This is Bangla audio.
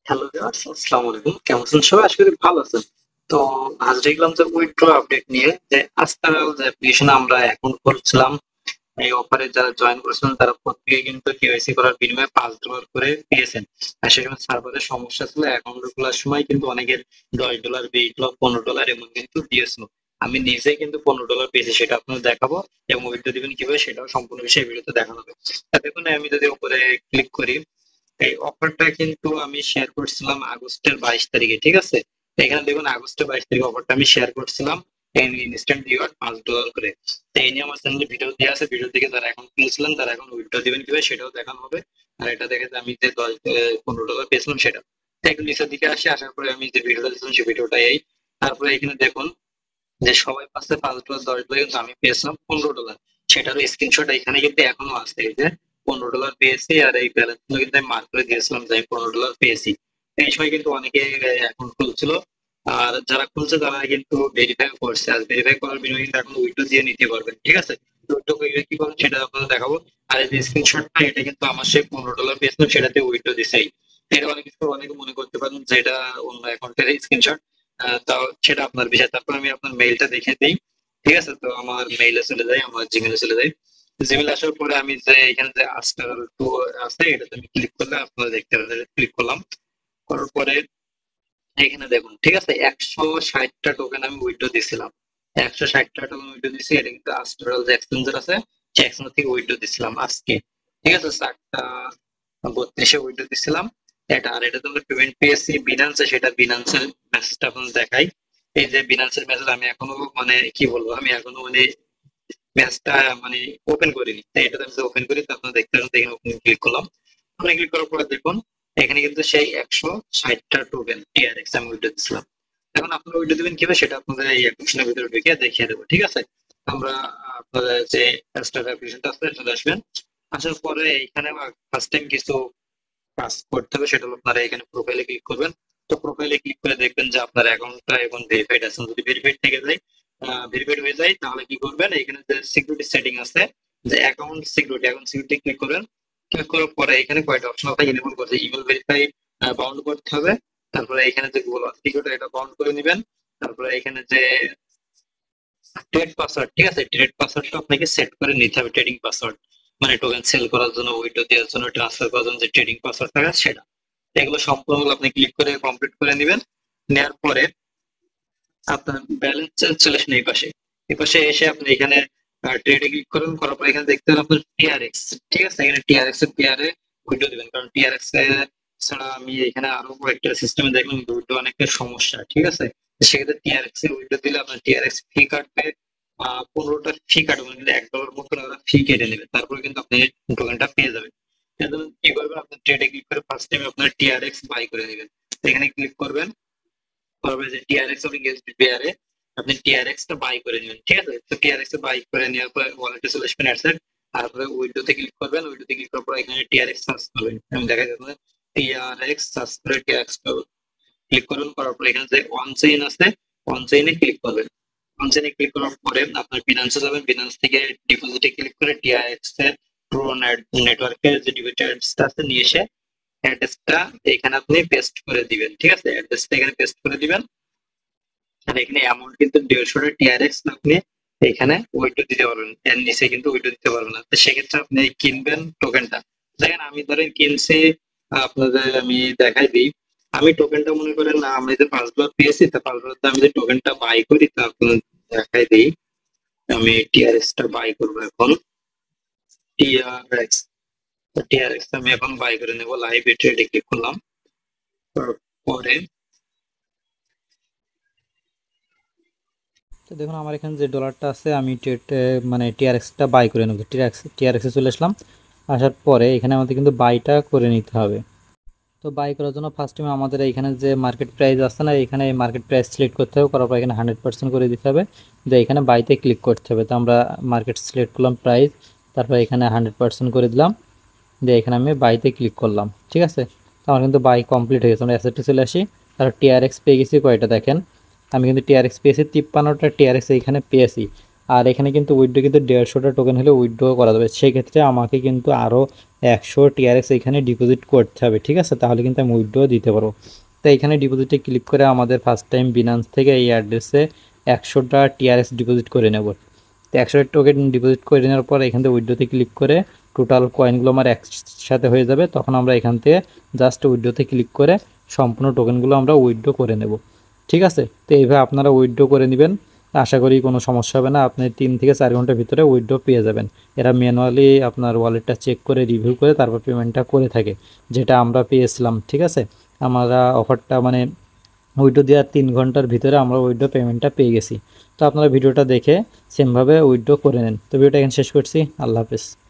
হ্যালো ভিউয়ার্স, আসসালামু আলাইকুম। কেমন আছেন সবাই? আশা করি ভালো আছেন। তো আজ দেখলাম যে উইথড্র আপডেট নিয়ে যে আস্তারাল যে অ্যাপ্লিকেশনে আমরা অ্যাকাউন্ট করছিলাম, এই অফারে যারা জয়েন করেছিলেন তারা প্রত্যেকে কিন্তু কেওয়াইসি করার বিনিময়ে $5 করে পেয়েছেন। আর সেই সময় সার্ভারের সমস্যা ছিল, অ্যাকাউন্ট খোলার সময় কিন্তু অনেকের $10, $20, $15 এমন কিন্তু দিয়েছিল। আমি নিজে কিন্তু $15 পেয়েছি, সেটা আপনাদের দেখাবো এবং উইথড্র দিবেন কিভাবে সেটাও সম্পূর্ণ বিষয় ভিডিওতে দেখানো হবে। তা দেখুন, আমি যদি উপরে ক্লিক করি, এই অফারটা কিন্তু আমি শেয়ার করছিলাম আগস্টের 22 তারিখে, ঠিক আছে? তো এখানে দেখুন আগস্টের 22 তারিখে অফারটা আমি শেয়ার করছিলাম, ইনস্ট্যান্ট রিওয়ার্ড $5 করে। তো এই নিয়ে আমার চ্যানেলে ভিডিও দেওয়া আছে, ভিডিও থেকে যারা এখন কিনেছিলেন তারা এখন উইথড্র দিবেন কিভাবে সেটাও দেখানো হবে। আর এটা দেখে যে আমি যে $15 পেয়েছিলাম সেটা। তো একটু নিচের দিকে আসি, আসার পরে আমি যে ভিডিওটা দিয়েছিলাম সেই ভিডিওটা এই। তারপরে এখানে দেখুন যে সবাই পাচ্ছে $5, $10, কিন্তু আমি পেয়েছিলাম $15। সেটারও স্ক্রিনশট এখানে কিন্তু এখনো আছে, এই যে $15 পেয়েছি, আর এই ব্যালেন্স গুলো কিন্তু আমি মার্ক করে দিয়েছিলাম যে আমি $15 পেয়েছি। এই সময় কিন্তু অনেকে অ্যাকাউন্ট খুলছিল, আর যারা খুলছে তারা কিন্তু ভেরিফাই করছে, আর ভেরিফাই করার বিনিময়ে কিন্তু এখন উইথড্র দিয়ে নিতে পারবেন, ঠিক আছে? উইথড্র করে কি করবেন সেটা আপনাদের দেখাবো। আর এই যে স্ক্রিনশটটা, এটা কিন্তু আমার সেই $15 পেয়েছিলাম সেটাতে উইথড্র দিছে। এটা অনেকে মনে করতে পারেন যে এটা অন্য অ্যাকাউন্টের স্ক্রিনশট, তাও সেটা আপনার বিষয়। তারপর আমি আপনার মেইলটা দেখে দিই, ঠিক আছে? তো আমার মেইলে চলে যাই, আমার জিমেলে চলে যাই। জিমেল আসার পরে আমি যে এখানে যে আস্টার টু আছে এটাতে আমি ক্লিক করলে আপনারা দেখতে পাবেন, ক্লিক করলাম। করার পরে এখানে দেখুন, ঠিক আছে, 160টা টোকেন আমি উইথড্র দিছিলাম। 160টা টোকেন উইথড্র দিছি, এটা কিন্তু আস্ট্রাল যে এক্সচেঞ্জার আছে সেই এক্সচেঞ্জার থেকে উইথড্র দিছিলাম আজকে, ঠিক আছে? 4টা 32-এ উইথড্র দিছিলাম এটা। আর এটা তো পেমেন্ট পেয়েছি বিনান্সে, সেটা বিনান্সের মেসেজটা আপনাদের দেখাই। এই যে বিনান্সের মেসেজ আমি এখনো মানে কি বলবো, আমি এখনো মানে ম্যাচটা মানে ওপেন করিনি, তাই এটা আমি ওপেন করি তো আপনারা দেখতে পারেন। এখানে ওপেন ক্লিক করলাম। ওপেন ক্লিক করার পরে দেখুন এখানে কিন্তু সেই 160টা টোকেন টিআরএক্স আমি উইথড্র দিচ্ছিলাম। এখন আপনারা উইথড্র দিবেন কিভাবে সেটা আপনাদের এই অ্যাপ্লিকেশনের ভিতরে ঢুকে দেখিয়ে দেবো, ঠিক আছে? আমরা আপনাদের যে স্টার অ্যাপ্লিকেশনটা আছে চলে আসবেন। আসার পরে এখানে ফার্স্ট টাইম কিছু কাজ করতে হবে, সেটা হলো আপনারা এখানে প্রোফাইলে ক্লিক করবেন। তো প্রোফাইলে ক্লিক করে দেখবেন যে আপনার অ্যাকাউন্টটা এখন ভেরিফাইড আছে। যদি ভেরিফাইড থেকে যায়, ভেরিফাইড হয়ে যায়, তাহলে কি করবেন, এখানে যে সিকিউরিটি সেটিং আছে, যে অ্যাকাউন্ট সিকিউরিটি ক্লিক করবেন। ক্লিক করার পরে এখানে কয়টা অপশন আছে ইনেবল করতে, ইমেল ভেরিফাই বাউন্ড করতে হবে। তারপরে এখানে যে গুগল অথেন্টিকেটর এটা বাউন্ড করে নেবেন। তারপরে এখানে যে ট্রেড পাসওয়ার্ড, ঠিক আছে, ট্রেড পাসওয়ার্ডটা আপনাকে সেট করে নিতে হবে। ট্রেডিং পাসওয়ার্ড মানে টোকেন সেল করার জন্য, উইথড্র দেওয়ার জন্য, ট্রান্সফার করার জন্য যে ট্রেডিং পাসওয়ার্ড থাকে সেটা। এগুলো সম্পূর্ণ আপনি ক্লিক করে কমপ্লিট করে নেবেন। নেওয়ার পরে আপনার ব্যালেন্স চলে আসেন এই পাশে এসে আপনি এখানে ট্রেডে ক্লিক করুন। করার পর এখানে দেখতে পারেন আপনার টিআরএক্স, ঠিক আছে? এখানে টিআরএক্স এর পেয়ারে উইথড্র দিবেন, কারণ টিআরএক্স ছাড়া আমি এখানে আরো একটা সিস্টেমে দেখলাম উইথড্র অনেকটা সমস্যা, ঠিক আছে? তো সেক্ষেত্রে টিআরএক্স এ উইথড্র দিলে আপনার টিআরএক্স ফি কাটবে, 15টা ফি কাটবে, মানে $1 মতন ওরা ফি কেটে নেবে, তারপরে কিন্তু আপনি টোকেনটা পেয়ে যাবেন। এখন কি করবেন, আপনার ট্রেডে ক্লিক করে ফার্স্ট টাইম আপনার টিআরএক্স বাই করে নেবেন। এখানে ক্লিক করবেন, করবে যে টিআরএক্স ওর এগেইনস্ট পেয়ারে আপনি টিআরএক্স টা বাই করে নেবেন, ঠিক আছে? তো টিআরএক্স টা বাই করে নেওয়ার পরে ওয়ালেটে চলে আসবেন অ্যাডসেট। তারপরে উইন্ডোতে ক্লিক করবেন, উইন্ডোতে ক্লিক করার পর এখানে টিআরএক্স সার্চ করবেন। আমি দেখা যাচ্ছে টিআরএক্স সার্চ করে টিআরএক্স ক্লিক করবেন। করার পর এখানে যে অন চেইন আছে, অন চেইনে ক্লিক করবেন। অন চেইনে ক্লিক করার পরে আপনার বিনান্সে যাবেন, বিনান্স থেকে ডিপোজিটে ক্লিক করে টিআরএক্স এর প্রো নেটওয়ার্কের যে ডিপোজিটটা আছে নিয়ে এসে অ্যাড্রেসটা এখানে আপনি পেস্ট করে দিবেন, ঠিক আছে? অ্যাড্রেসটা এখানে পেস্ট করে দিবেন। আর এখানে অ্যামাউন্ট কিন্তু 150টা টিআরএক্স আপনি এখানে উইথড্র দিতে পারবেন, এর নিচে কিন্তু উইথড্র দিতে পারবেন না। তো সেক্ষেত্রে আপনি কিনবেন টোকেনটা। দেখেন আমি ধরেন কিনছি, আপনাদের আমি দেখাই দিই। আমি টোকেনটা মনে করেন না, আমি যে $5 পেয়েছি, তা $5 আমি যে টোকেনটা বাই করি তা আপনাদের দেখাই দিই। আমি টিআরএক্স টা বাই করবো এখন। টিআরএক্স টিআরএক্স আমি এখন বাই করে নেবো, লাইভ ট্রেডে ক্লিক করলাম। পরে তো দেখুন আমার এখানে যে ডলারটা আছে আমি মানে টিআরএক্সটা বাই করে নেব। টিআরএক্সে চলে আসলাম। আসার পরে এখানে আমাদের কিন্তু বাইটা করে নিতে হবে। তো বাই করার জন্য ফার্স্ট টাইম আমাদের এখানে যে মার্কেট প্রাইস আছে না, এখানে মার্কেট প্রাইস সিলেক্ট করতে হবে। করার পর এখানে 100% করে দিতে হবে, দিয়ে এখানে বাইতে ক্লিক করতে হবে। তো আমরা মার্কেট সিলেক্ট করলাম প্রাইস, তারপর এখানে 100% করে দিলাম, দিয়ে এখানে আমি বাইতে ক্লিক করলাম, ঠিক আছে? তো আমার কিন্তু বাই কমপ্লিট হয়ে গেছে। আমরা অ্যাসেটে চলে আসি। তারপর টিআরএক্স পেয়ে গেছি কয়টা দেখেন, আমি কিন্তু টিআরএক্স পেয়েছি 53টা টিআরএক্স এইখানে পেয়েছি। আর এখানে কিন্তু উইথড্র কিন্তু 150টা টোকেন হলে উইথড্র করা যাবে। সেক্ষেত্রে আমাকে কিন্তু আরও 100 টিআরএক্স এখানে ডিপোজিট করতে হবে, ঠিক আছে, তাহলে কিন্তু আমি উইথড্র দিতে পারবো। তো এখানে ডিপোজিটে ক্লিক করে আমাদের ফার্স্ট টাইম বিনান্স থেকে এই অ্যাড্রেসে 100টা টিআরএক্স ডিপোজিট করে নেব। তো 100 টোকেন ডিপোজিট করে নেওয়ার পর এখান থেকে উইথড্রোতে ক্লিক করে টোটাল কয়েনগুলো আমার একসাথে হয়ে যাবে। তখন আমরা এখান থেকে জাস্ট উইথড্রোতে ক্লিক করে সম্পূর্ণ টোকেনগুলো আমরা উইথড্র করে নেব, ঠিক আছে। তো এইভাবে আপনারা উইথড্র করে নেবেন, আশা করি কোনো সমস্যা হবে না। আপনি 3 থেকে 4 ঘন্টার ভিতরে উইথড্র পেয়ে যাবেন। এরা ম্যানুয়ালি আপনার ওয়ালেটটা চেক করে রিভিউ করে তারপর পেমেন্টটা করে থাকে, যেটা আমরা পেয়েছিলাম, ঠিক আছে। আমরা অফারটা মানে উইথড্র দেওয়ার 3 ঘন্টার ভিতরে আমরা উইথড্র পেমেন্টটা পেয়ে গেছি। তো আপনারা ভিডিওটা দেখে সেমভাবে উইথড্র করে নেন। তো ভিডিওটা এখানে শেষ করছি। আল্লাহ হাফেজ।